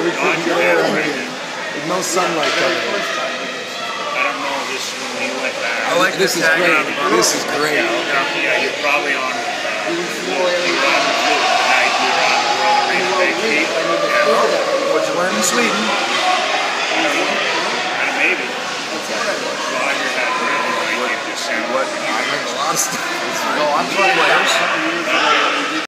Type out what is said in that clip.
we couldn't get air in here. There's no sunlight coming in. I don't know this when we went back. I like this is great. This is great. Yeah, you're probably on the night we were on the World Arena Big Heat. What'd you learn in Sweden? Maybe. Well, your hat really might give you some. I learned a lot of stuff. No, I'm 20 years.